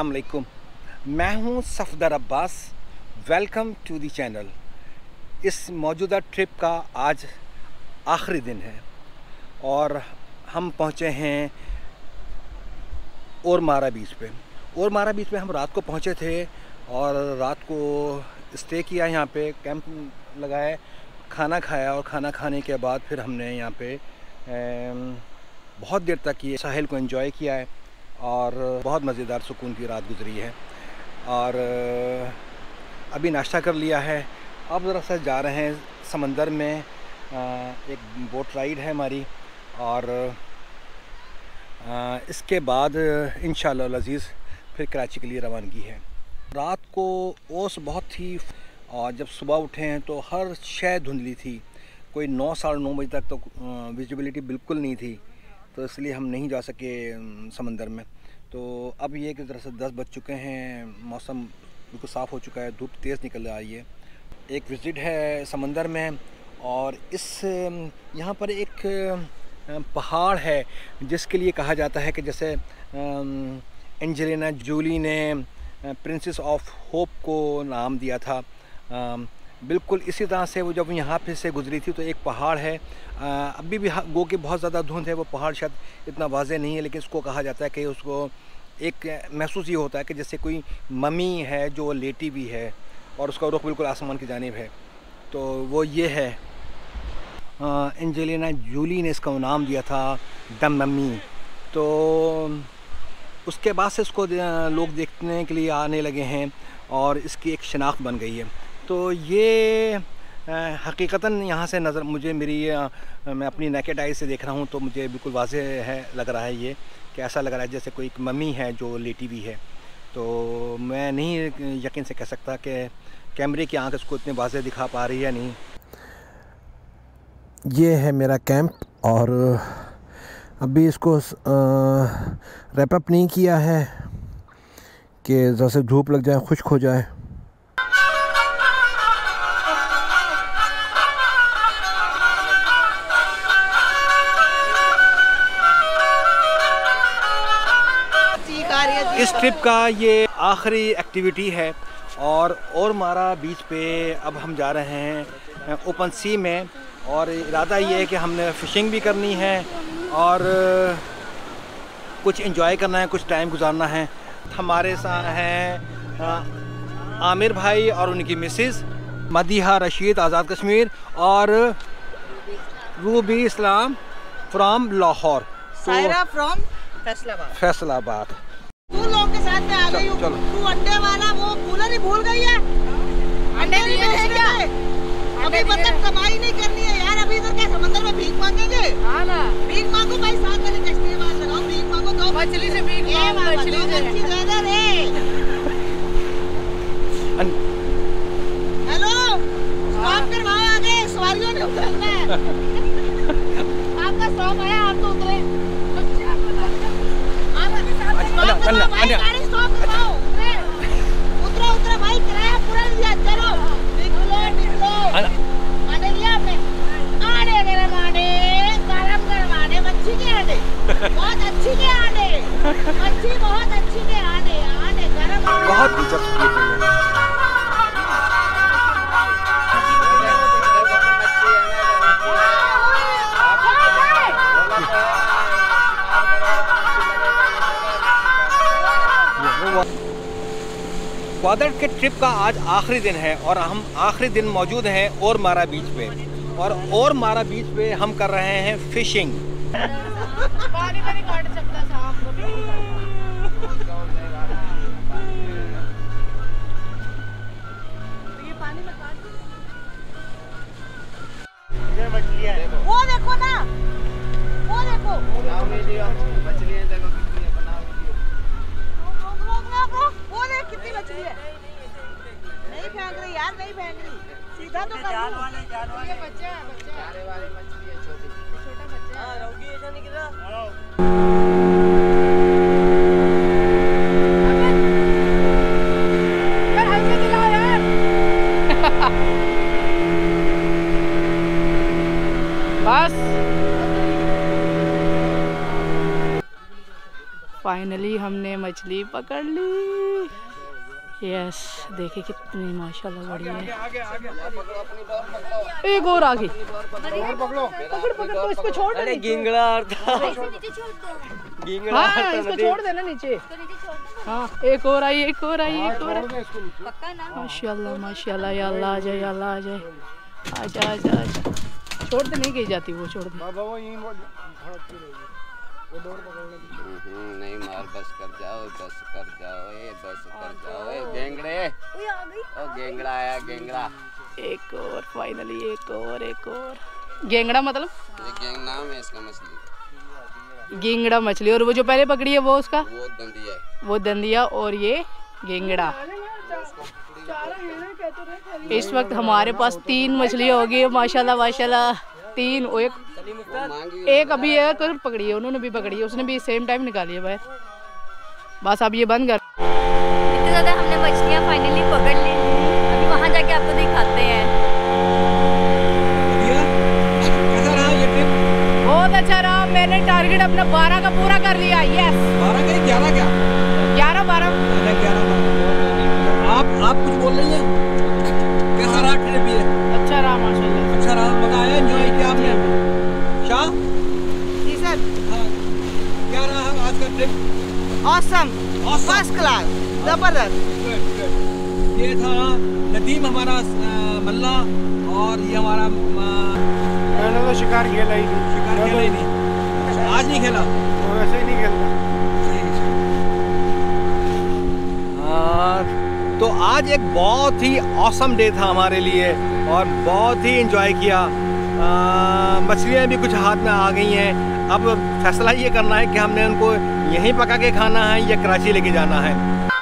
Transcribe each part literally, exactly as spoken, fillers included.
अस्सलाम वालेकुम, मैं हूं Safdar Abbas. Welcome to the channel. इस मौजूदा ट्रिप का आज आखिरी दिन है और हम पहुंचे हैं ओरमारा बीच पे। ओरमारा बीच पे हम रात को पहुंचे थे और रात को स्टे किया, यहाँ पे कैंप लगाए, खाना खाया और खाना खाने के बाद फिर हमने यहाँ पे बहुत देर तक ये साहिल को एंजॉय किया है और बहुत मज़ेदार सुकून की रात गुजरी है। और अभी नाश्ता कर लिया है, अब ज़रा सा जा रहे हैं समंदर में। एक बोट राइड है हमारी और इसके बाद इंशाअल्लाह अज़ीज़ फिर कराची के लिए रवानगी है। रात को ओस बहुत थी और जब सुबह उठे हैं तो हर शय धुंधली थी, कोई नौ साढ़े नौ बजे तक तो विजिबिलिटी बिल्कुल नहीं थी, तो इसलिए हम नहीं जा सके समंदर में। तो अब ये कि ज़रा से दस बज चुके हैं, मौसम बिल्कुल साफ़ हो चुका है, धूप तेज़ निकल आई है। एक विज़िट है समंदर में और इस यहाँ पर एक पहाड़ है जिसके लिए कहा जाता है कि जैसे एंजेलिना जोली ने प्रिंसेस ऑफ होप को नाम दिया था, बिल्कुल इसी तरह से वो जब यहाँ पे से गुजरी थी तो एक पहाड़ है, अभी भी गो के बहुत ज़्यादा धुंध है, वो पहाड़ शायद इतना वाज़े नहीं है, लेकिन उसको कहा जाता है कि उसको एक महसूस ये होता है कि जैसे कोई मम्मी है जो लेटी भी है और उसका रुख बिल्कुल आसमान की जानिब है। तो वो ये है, एंजेलिना जोली ने इसका नाम दिया था द मम्मी। तो उसके बाद से इसको लोग देखने के लिए आने लगे हैं और इसकी एक शनाख्त बन गई है। तो ये हकीकतन यहाँ से नज़र मुझे मेरी आ, मैं अपनी नेकेड आई से देख रहा हूँ तो मुझे बिल्कुल वाज़े है लग रहा है ये कि ऐसा लग रहा है जैसे कोई एक मम्मी है जो लेटी हुई है। तो मैं नहीं यकीन से कह सकता कि कैमरे की आँख इसको इतने वाज़े दिखा पा रही है नहीं। ये है मेरा कैंप और अभी इसको रैप अप नहीं किया है कि जैसे धूप लग जाए, खुश्क हो जाए। इस ट्रिप का ये आखिरी एक्टिविटी है और ओरमारा बीच पे अब हम जा रहे हैं ओपन सी में और इरादा ये है कि हमने फ़िशिंग भी करनी है और कुछ एंजॉय करना है, कुछ टाइम गुजारना है। हमारे साथ हैं आमिर भाई और उनकी मिसेस मदीहा रशीद आज़ाद कश्मीर और रूबी इस्लाम फ्रॉम लाहौर, सायरा फ्रॉम फैसलाबाद फैसलाबाद। तू लोग के साथ में आ गई हूँ। तू अंडे वाला वो कूलर ही भूल गई है। अंडे नहीं बेचने क्या? अभी मतलब कमाई नहीं करनी है यार, अभी इधर क्या समंदर में भीख मांगेंगे? हाँ ना, भीख मांगो भाई, साथ वाली कश्ती में बात लगाओ, भीख मांगो, दो मछली से भीख मांगो, मछली से अच्छी ज्यादा रे। हेलो, स्टॉप करवाओ, आगे सवारियों ने उतरना है। आपका स्टॉप आया, आप तो उतरे। उतरो उतरो भाई, किराया पूरा दिया, चलो निकलो निकलो। आने लिया आपने? आने गरम आने, गरम गरम आने, मच्छी के आने, बहुत अच्छी के आने, मच्छी बहुत अच्छी के आने, आने गरम आने। बहुत दिलचस्प है। क्वादर के ट्रिप का आज आखिरी दिन है और हम आखिरी दिन मौजूद हैं ओरमारा बीच पे और ओरमारा बीच पे हम कर रहे हैं फिशिंग। पानी में नहीं काट सकता सांप को। ये पानी में काट दो। ये मछलियां है, वो देखो ना, वो देखो मछलियां, देखो कितनी बनाओ वीडियो। वो देख कितनी मछली है। नहीं फेंक रही यार, नहीं फेंक रही, सीधा तो कर जाल वाले, जाल वाले, ये बच्चा है, बच्चा जाले वाले मछली है, छोटी छोटा बच्चा। हां रहोगी, ऐसा नहीं गिरा। यार हल्के दिलाओ यार। बस फाइनल फाइनली हमने मछली पकड़ ली। यस, देखिए कितनी माशाल्लाह बढ़िया है। एक और आ गई। पकड़ो पकड़ पकड़ तो इसको छोड़ दे। गिंगड़ा हाँ, इसको छोड़ देना नीचे। हाँ, एक और आई, एक और आई, एक और। माशाल्लाह माशाल्लाह, या अल्लाह आ जाए, या अल्लाह आ जाए। आजा आजा आजा, छोड़ दे, नहीं कही जाती वो, छोड़ दे। नहीं मार, बस कर जाओ, बस कर जाओ, ए बस कर जाओ, ए गेंगड़े। ओ गेंगड़ा आया, गेंगड़ा। एक और, फाइनली एक और, एक और। गेंगड़ा मतलब? ये गेंग नाम है इसका मछली। गेंगड़ा मछली। और वो जो पहले पकड़ी है वो उसका? वो दंदिया है। वो दंदिया और ये गेंगड़ा। इस वक्त हमारे पास तीन मछली होगी माशाल्लाह माशाल्लाह, तीन। और एक एक अभी एक और पकड़ी है, उन्होंने भी पकड़ी है, उसने भी सेम टाइम निकाली है भाई। बस अब ये बंद कर। इतनी ज़्यादा हमने मछलियाँ फाइनली पकड़ ली, अभी वहाँ जाके आपको दिखाते हैं। कैसा रहा ये ट्रिप? बहुत अच्छा रहा। मैंने टारगेट अपना बारह का पूरा कर लिया। यस, बारह का ग्यारह क्या? ग्यारह बारह ग्यारह। आप आप कुछ बोल रही हैं? कैसा रहा ट्रिप ये? अच्छा रहा माशाल्लाह। अच्छा रहा, मजा आया, एंजॉय किया आपने? शाह जी सर। हाँ, क्या रहा आज का ट्रिप? ऑसम, फर्स्ट क्लास, जबरदस्त। Good good. ये था नदीम हमारा मल्ला, और ये हमारा मैंने तो शिकार खेला ही नहीं। शिकार खेला ही नहीं। आज नहीं खेला? तो वैसे ही नहीं खेलता। तो आज एक बहुत ही ऑसम डे था हमारे लिए, और बहुत ही एंजॉय किया। मछलियाँ भी कुछ हाथ में आ गई हैं। अब फैसला ये करना है कि हमने उनको यहीं पका के खाना है या कराची लेके जाना है।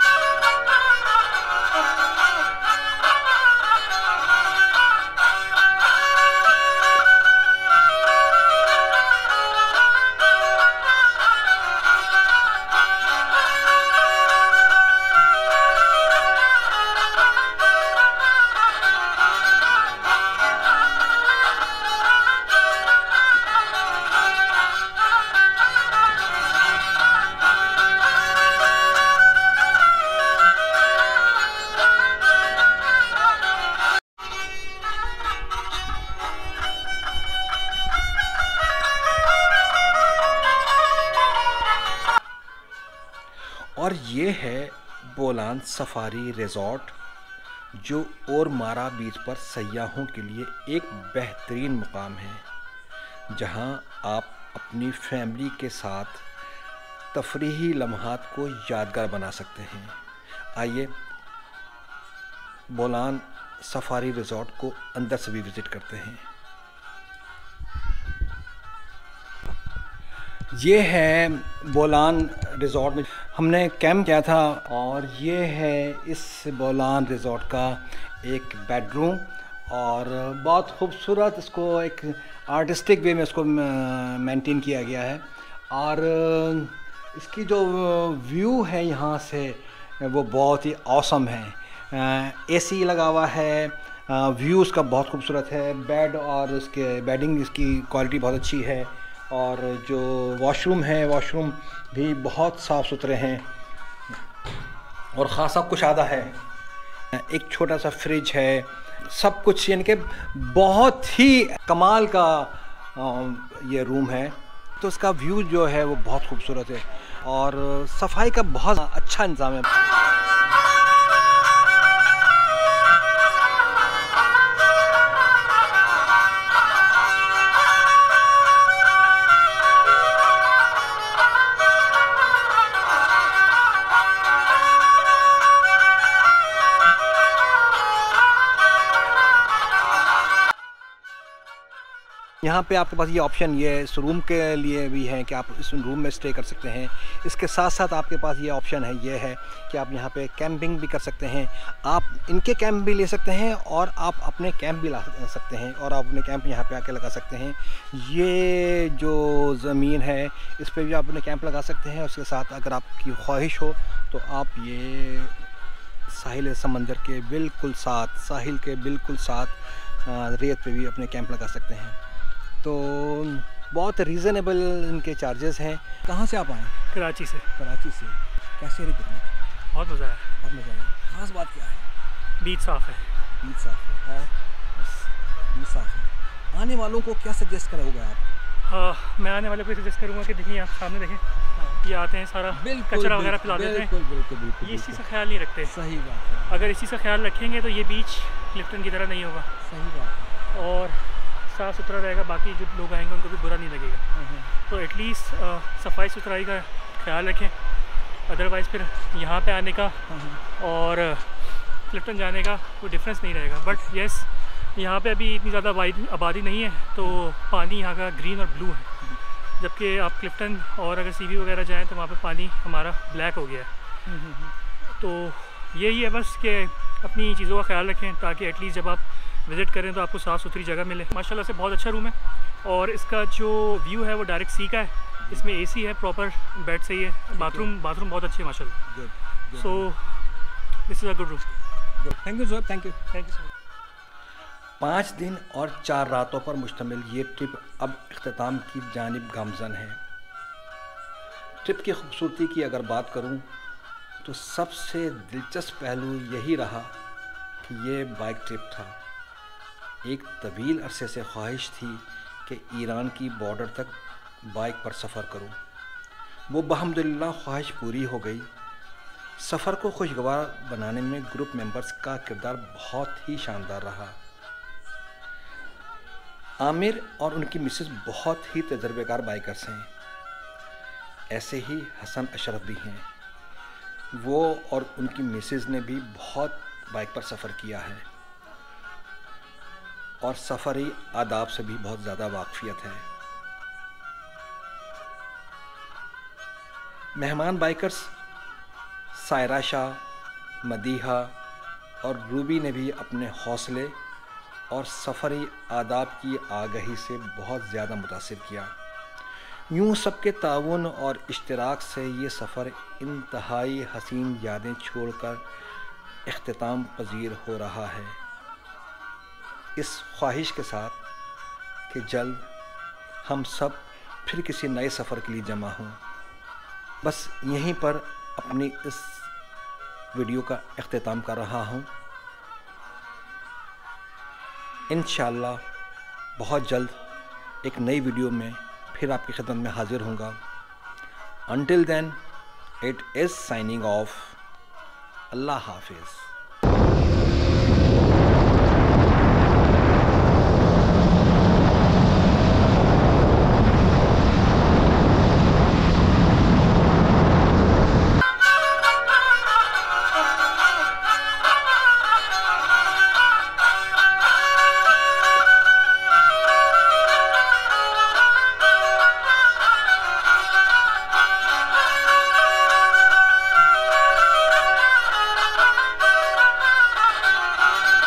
और ये है बोलान सफारी रिजॉर्ट, जो ओरमारा बीच पर सयाहों के लिए एक बेहतरीन मुकाम है, जहां आप अपनी फैमिली के साथ तफरीही लम्हात को यादगार बना सकते हैं। आइए बोलान सफारी रिजॉर्ट को अंदर से भी विज़िट करते हैं। ये है बोलान रिज़ॉर्ट में हमने कैंप किया था, और ये है इस बोलान रिज़ॉर्ट का एक बेडरूम, और बहुत खूबसूरत इसको एक आर्टिस्टिक वे में इसको मेंटेन किया गया है। और इसकी जो व्यू है यहाँ से वो बहुत ही ऑसम है। एसी लगा हुआ है, व्यू उसका बहुत खूबसूरत है, बेड और उसके बेडिंग इसकी क्वालिटी बहुत अच्छी है, और जो वॉशरूम है वॉशरूम भी बहुत साफ़ सुथरे हैं, और ख़ासा कुशादा है। एक छोटा सा फ्रिज है, सब कुछ यानी कि बहुत ही कमाल का ये रूम है। तो इसका व्यू जो है वो बहुत खूबसूरत है, और सफाई का बहुत अच्छा इंतज़ाम है। यहाँ पे आपके पास ये ऑप्शन ये इस रूम के लिए भी है कि आप इस रूम में स्टे कर सकते हैं। इसके साथ साथ आपके पास ये ऑप्शन है ये है कि आप यहाँ पे कैंपिंग भी कर सकते हैं। आप इनके कैंप भी ले सकते हैं, और आप अपने कैंप भी ला सकते हैं, और आप अपने कैंप यहाँ पे आके लगा सकते हैं। ये जो ज़मीन है इस पर भी आप अपने कैंप लगा सकते हैं। उसके साथ अगर आपकी ख्वाहिश हो तो आप ये साहिल समंदर के बिल्कुल साथ साहिल के बिल्कुल साथ रेत पे भी अपने कैंप लगा सकते हैं। तो बहुत रीज़नेबल इनके चार्जेस हैं। कहाँ से आप आए? कराची से। कराची से। कैसे रही पिकनिक? बहुत मज़ा आया। बहुत मज़ा आया। ख़ास बात क्या है? बीच साफ़ है। बीच साफ़ है और बस बीच साफ़ है। आने वालों को क्या सजेस्ट करोगे आप? हाँ, मैं आने वाले को सजेस्ट करूँगा कि देखिए आप सामने देखें, ये आते हैं सारा कचरा वगैरह फैला देते हैं, बिल्कुल बिल्कुल ये इस चीज़ का ख्याल नहीं रखते। सही बात है। अगर इस चीज़ का ख्याल रखेंगे तो ये बीच क्लिफ्टन की तरह नहीं होगा। सही बात है। और साफ़ सुथरा रहेगा, बाकी जो लोग आएंगे उनको भी बुरा नहीं लगेगा। तो एटलीस्ट सफाई सुथराई का ख्याल रखें, अदरवाइज़ फिर यहाँ पे आने का और क्लिफ्टन जाने का कोई डिफरेंस नहीं रहेगा। बट येस, यहाँ पे अभी इतनी ज़्यादा आबादी नहीं है, तो पानी यहाँ का ग्रीन और ब्लू है, जबकि आप क्लिफ्टन और अगर सीबी वगैरह जाएँ तो वहाँ पे पानी हमारा ब्लैक हो गया है। तो यही है बस कि अपनी चीज़ों का ख्याल रखें ताकि एटलीस्ट जब आप विज़िट करें तो आपको साफ़ सुथरी जगह मिले। माशाल्लाह से बहुत अच्छा रूम है और इसका जो व्यू है वो डायरेक्ट सी का है। इसमें एसी है, प्रॉपर बेड सही है, बाथरूम बाथरूम बहुत अच्छे है माशाल्लाह। So this is a good room. Thank you sir, thank you thank you so much. पाँच दिन और चार रातों पर मुश्तमिल ये ट्रिप अब इख्तिताम की जानिब गामज़न है। ट्रिप की खूबसूरती की अगर बात करूं तो सबसे दिलचस्प पहलू यही रहा कि ये बाइक ट्रिप था। एक तवील अरसे से ख्वाहिश थी कि ईरान की बॉर्डर तक बाइक पर सफ़र करूं। वो बहम्दुलिल्लाह ख्वाहिश पूरी हो गई। सफ़र को खुशगवार बनाने में ग्रुप मेंबर्स का किरदार बहुत ही शानदार रहा। आमिर और उनकी मिसेस बहुत ही तजर्बेकार बाइकर्स हैं। ऐसे ही हसन अशरफ भी हैं। वो और उनकी मिसेस ने भी बहुत बाइक पर सफ़र किया है और सफ़री आदाब से भी बहुत ज़्यादा वाकफियत है। मेहमान बाइकर्स सायरा शाह, मदीहा और रूबी ने भी अपने हौसले और सफ़री आदाब की आगाही से बहुत ज़्यादा मुतासिर किया। यूँ सबके ताउन और इश्तराक से ये सफ़र इंतहाई हसीन यादें छोड़कर इख्तिताम पजीर हो रहा है। इस ख्वाहिश के साथ कि जल्द हम सब फिर किसी नए सफ़र के लिए जमा हों, बस यहीं पर अपनी इस वीडियो का इख्तिताम कर रहा हूँ। इंशाअल्लाह बहुत जल्द एक नई वीडियो में फिर आपकी खिदमत में हाजिर होऊंगा। Until then, it is signing off. Allah Hafiz.